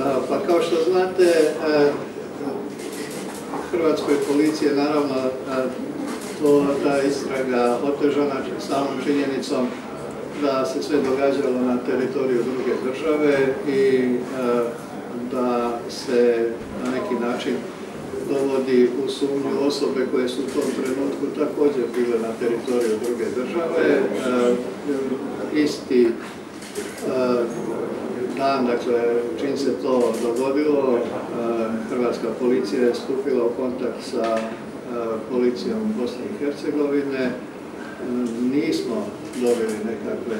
Pa kao što znate, hrvatskoj policiji je naravno ta istraga otežana samom činjenicom da se sve događalo na teritoriju druge države i da se na neki način dovodi u sumnju osobe koje su u tom trenutku također bile na teritoriju druge države. Isti dan, dakle, čim se to dogodilo, hrvatska policija je stupila u kontakt sa policijom Bosne i Hercegovine. Nismo dobili nekakve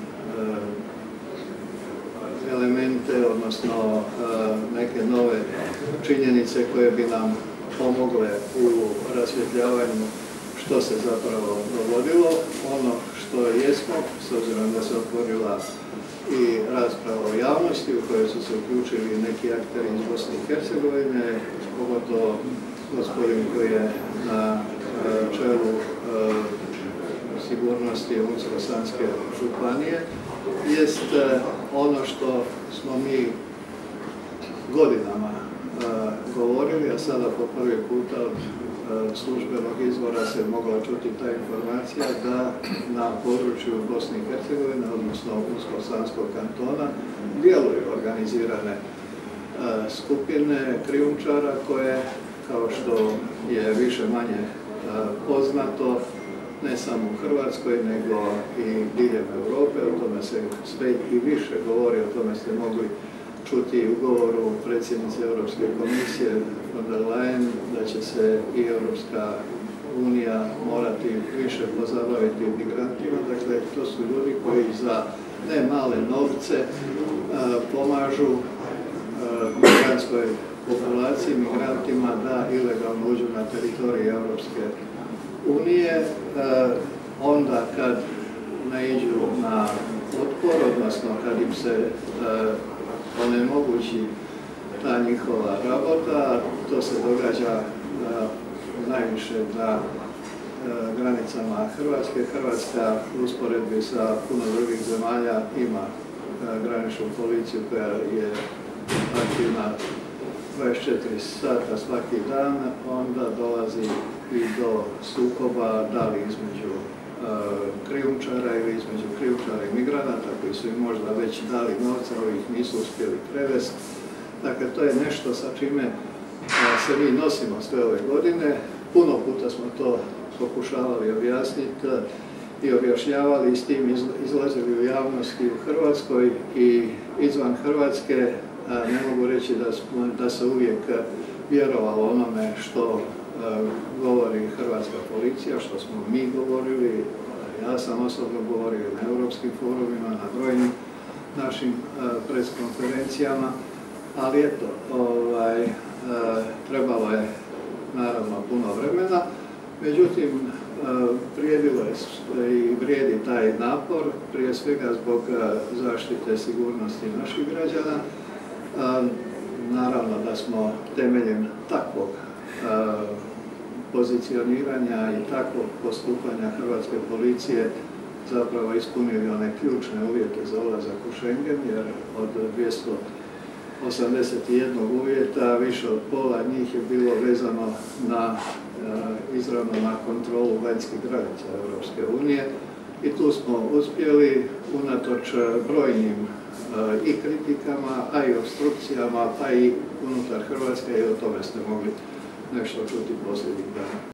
elemente, odnosno neke nove činjenice koje bi nam pomogle u rasvjetljavanju što se zapravo dogodilo. Ono što jesmo, s obzirom da se otvorila i rasprava o javnosti u kojoj su se uključili neki akteri iz Bosne i Hercegovine, pogotovo gospodin koji je na čelu sigurnosti Unsko-sanske županije, jest ono što smo mi godinama govorili, a sada po prvi puta od službenog izvora se mogla čuti ta informacija da na području Bosne i Hercegovine, odnosno Unsko-sanskog kantona, djeluju organizirane skupine krijumčara koje, kao što je više manje poznato, ne samo u Hrvatskoj, nego i diljem Europe, o tome se sve i više govori, o tome ste mogli čuti u govoru predsjednice Europske komisije von der Leyen, da će se i Europska unija morati više pozabaviti migrantima. Dakle, to su ljudi koji za ne male novce pomažu migrantskoj populaciji, migrantima da ilegalno uđu na teritorij Europske unije. Onda kad naiđu na otpor, odnosno kad im se onemogući ta njihova rabota, to se događa najviše na granicama Hrvatske. Hrvatska u usporedbi sa puno drugih zemalja ima graničnu policiju koja je aktivna 24 sata svaki dan, onda dolazi i do sukoba, da li između krijumčara ili između krijumčara i migranata koji su im možda već dali novca, ali ih nisu uspjeli prevesti. Dakle, to je nešto sa čime se mi nosimo sve ove godine. Puno puta smo to pokušavali objasniti i objašnjavali i s tim izlazili u javnosti u Hrvatskoj i izvan Hrvatske. Ne mogu reći da se uvijek vjerovalo onome što govori hrvatska policija, što smo mi govorili. Ja sam osobno govorio na europskim forumima, na brojnim našim preskonferencijama, ali eto, trebalo je naravno puno vremena. Međutim, vrijedilo je i vrijedi taj napor, prije svega zbog zaštite sigurnosti naših građana. Naravno da smo temeljem takvog pozicioniranja i takvog postupanja hrvatske policije zapravo ispunili one ključne uvjete za ulazak u Schengen, jer od 281 uvjeta više od pola njih je bilo vezano izravno na kontrolu vanjskih granica Europske unije i tu smo uspjeli unatoč brojnim i kritikama, a i opstrukcijama, pa i unutar Hrvatske, i o tome ste mogli nešto čuti posljednjih dana.